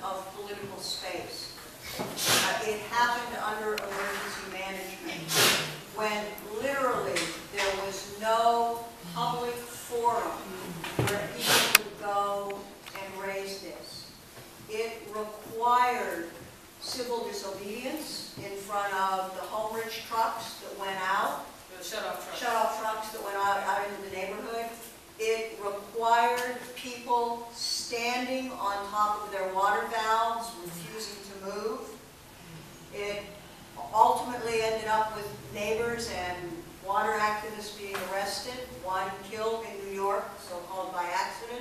of political space. It happened under emergency management when literally there was no public forum where people could go and raise this. It required civil disobedience in front of the Homeridge trucks that went out. Shut-off trucks that went out into the neighborhood. It required people standing on top of their water valves, refusing to move. It ultimately ended up with neighbors and water activists being arrested, one killed in New York, so-called by accident.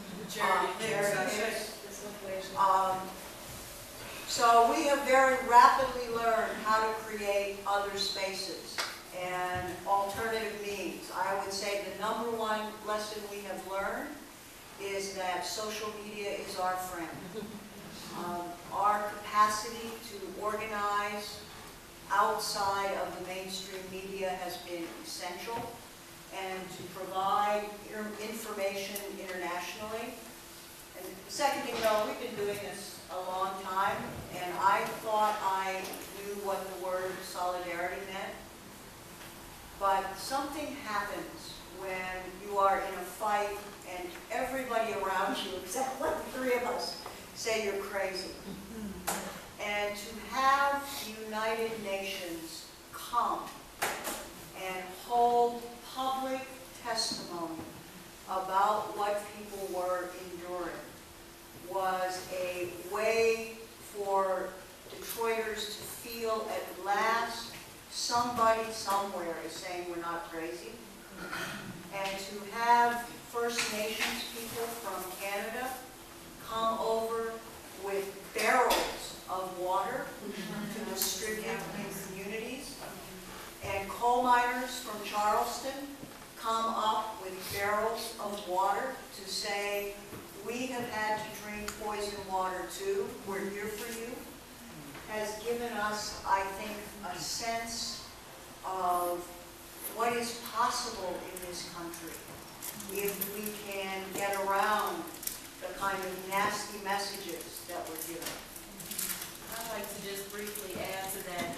So we have very rapidly learned how to create other spaces and alternative means. I would say the number one lesson we have learned is that social media is our friend. Our capacity to organize outside of the mainstream media has been essential, and to provide information internationally. And the second thing, though, we've been doing this a long time, and I thought I knew what the word solidarity meant. But something happens when you are in a fight and everybody around you, except like the three of us, say you're crazy. And to have the United Nations come and hold public testimony about what people were enduring was a way for Detroiters to feel at last somebody somewhere is saying we're not crazy. And to have First Nations people from Canada come over with barrels of water to distribute in communities, and coal miners from Charleston come up with barrels of water to say, we have had to drink poison water too, we're here for you, has given us, I think, a sense of what is possible in this country if we can get around the kind of nasty messages that we're given. I'd like to just briefly add to that.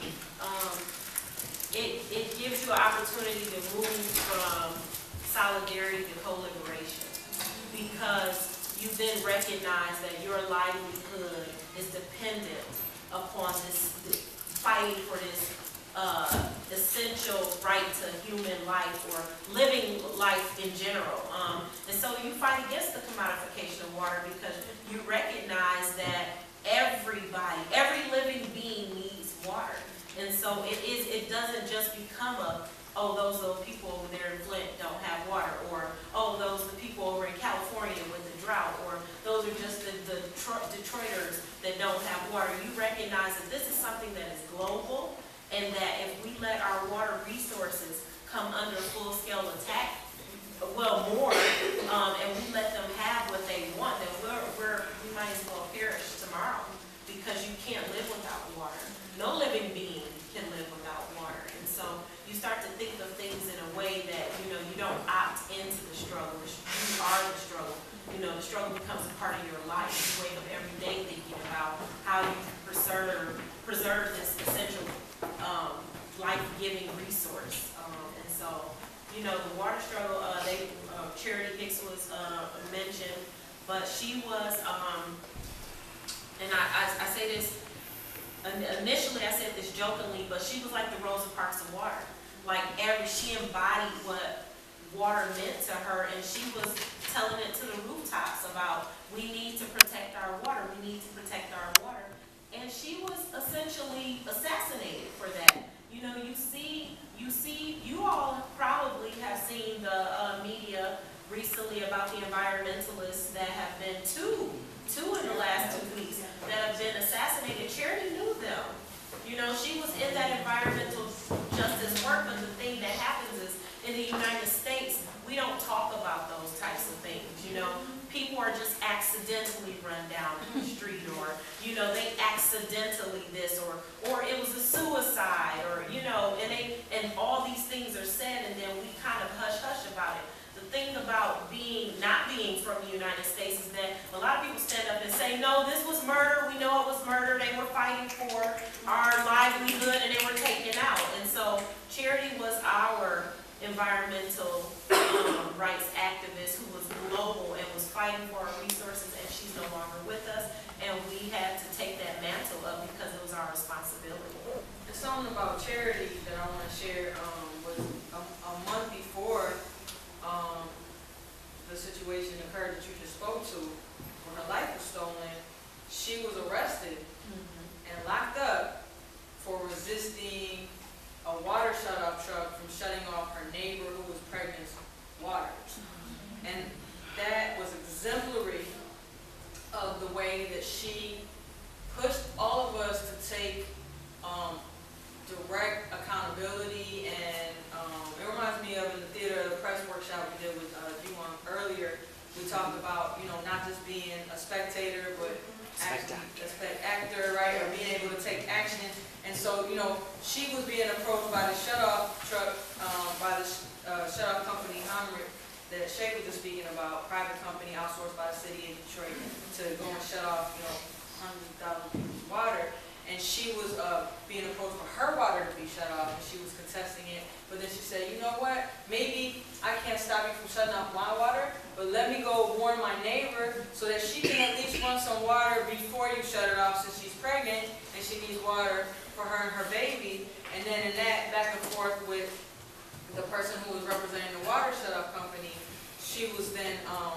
It gives you an opportunity to move from solidarity to co-liberation, because you then recognize that your livelihood is dependent upon this fighting for this essential right to human life, or living life in general. And so you fight against the commodification of water, because you recognize that everybody, every living being needs water. And so it doesn't just become oh, those little people over there in Flint don't have water, or oh, those the people over in California with the drought, or those are just the Detroiters that don't have water. You recognize that this is something that is global, and that if we let our water resources come under full-scale attack, well, more, and we let them have what they want, then we might as well perish tomorrow, because you can't live without water. No living being can live without water. And so you start to think of things in a way that, you don't opt into the struggle. You are the struggle. The struggle becomes a part of your life. You wake up every day thinking about how you preserve this essential life-giving resource. And so, the water struggle, Charity Hicks was mentioned, but she was, and I say this, initially I said this jokingly, but she was like the Rosa Parks of water. Like she embodied what water meant to her, and she was telling it to the rooftops about, we need to protect our water, we need to protect our water. And she was essentially assassinated for that. You all probably have seen the media recently about the environmentalists that have been two in the last 2 weeks that have been assassinated. Charity knew them. She was in that environmental justice work, but the thing that happens is, in the United States, we don't talk about those types of things. People are just accidentally run down the street, or they accidentally this, or it was a suicide, or and all these things are said, and then we kind of hush about it. The thing about not being from the United States is that a lot of people stand up and say, no, this was murder, we know it was murder, they were fighting for our livelihood and they were taken out. And so Charity was our environmental rights activist who was global and was fighting for our resources, and she's no longer with us, and we had to take that mantle up because it was our responsibility. There's something about Charity that I want to share. Was a month before the situation occurred that you just spoke to, when her life was stolen, she was arrested and locked up for resisting a water shut-off truck from shutting off her neighbor who was pregnant's water. And that was exemplary of the way that she pushed all of us to take direct accountability, and it reminds me of in the theater, the press workshop we did with Juwan earlier. We talked about, not just being a spectator, but actually a actor, right, or being able to take action. And so, she was being approached by the shut-off truck, by the shut-off company, Hamrick, that Shay was just speaking about, private company outsourced by the city of Detroit to go and shut off, hundreds of thousands of people's water. And she was being approached for her water to be shut off, and she was contesting it. But then she said, you know what, maybe I can't stop you from shutting off my water, but let me go warn my neighbor so that she can at least run some water before you shut it off, since she's pregnant and she needs water for her and her baby. And then in that back and forth with the person who was representing the water shut-off company, she was then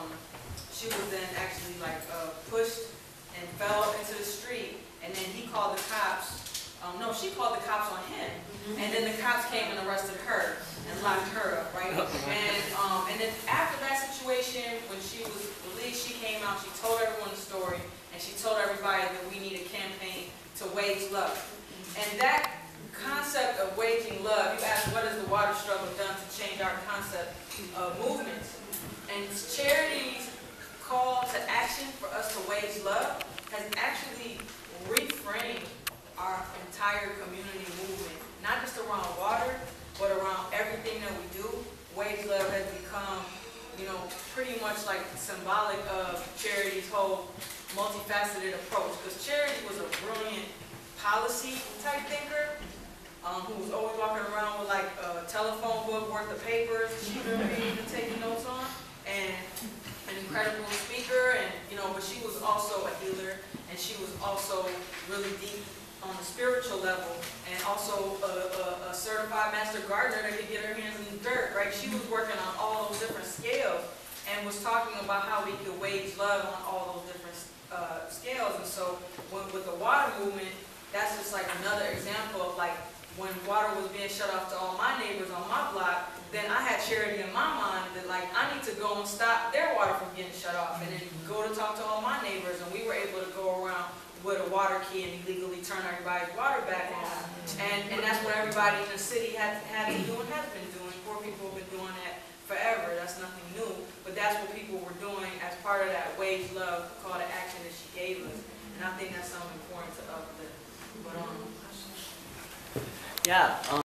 actually pushed and fell into the street. And then he called the cops. No, she called the cops on him. And then the cops came and arrested her and locked her up, right? And then after that situation, when she was released, she came out, she told everyone the story, and she told everybody that we need a campaign to wage love. And that concept of waging love, you asked what has the water struggle done to change our concept of movements? And Charity's call to action for us to wage love has actually reframed our entire community movement, not just around water, but around everything that we do. Wage love has become, pretty much like symbolic of Charity's whole multifaceted approach. Because Charity was a brilliant policy type thinker who was always walking around with like a telephone book worth of papers she was reading and taking notes on, and an incredible speaker, and but she was also a healer, and she was also really deep on the spiritual level, and also a certified master gardener that could get her hands in the dirt, right? She was working on all those different scales and was talking about how we could wage love on all those different scales. And so with the water movement, that's just like another example of like when water was being shut off to all my neighbors on my block, then I had Charity in my mind that like I need to go and stop their water from getting shut off, and then go to talk to all my neighbors, and we were able to go around with a water key and illegally turn everybody's water back on. And that's what everybody in the city had to do and has been doing. Poor people have been doing that forever. That's nothing new. But that's what people were doing as part of that wage love call to action that she gave us. And I think that's something important to uplift. But yeah.